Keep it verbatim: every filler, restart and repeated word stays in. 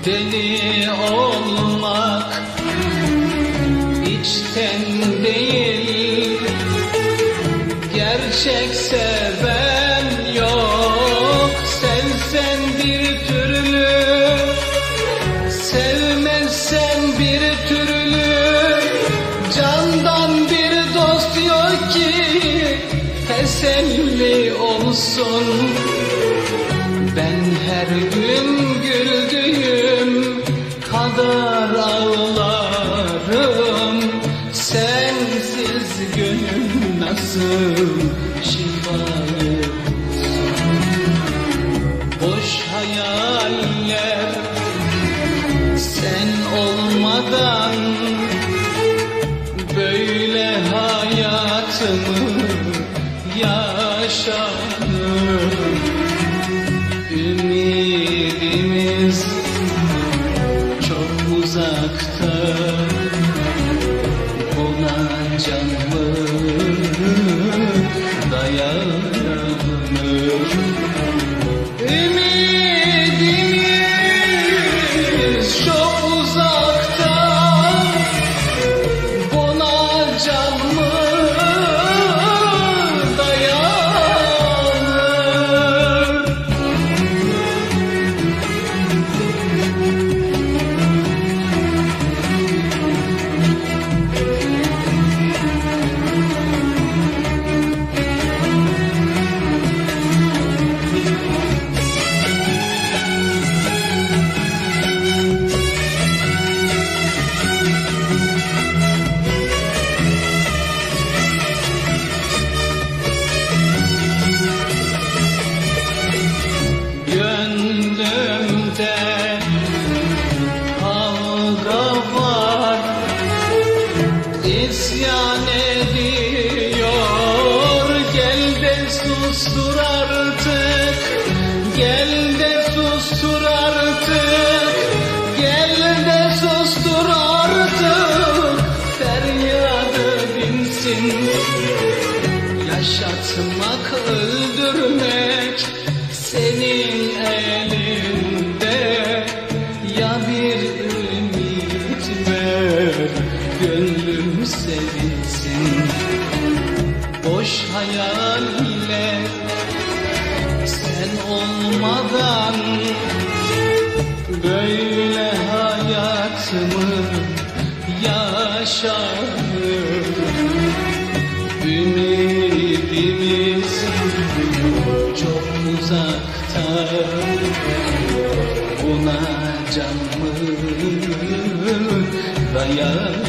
Deli olmak içten değil, gerçek seven yok. Sevsen bir türlü, sevmezsen bir türlü. Candan bir dost yok ki teselli olsun. Ben her gün güldüğüm kadar ağlarım. Sensiz gönül nasıl şifalı olsun? Boş hayaller sen olmadan böyle hayatımı yaşadım. Ümidimiz çok uzakta, buna can mı dayanır? Ümidimiz çok uzakta, buna can mı İsyan ediyor? Gel de sustur artık, gel de sustur artık, gel de sustur artık. Feryadı dinsin. Yaşatmak, öldürmek senin elinde. Ya bir ümit ver, gönlüm sevinsin. Boş hayaller sen olmadan böyle hayatımı yaşadım. Ümidimiz çok uzakta, buna can mı dayanır?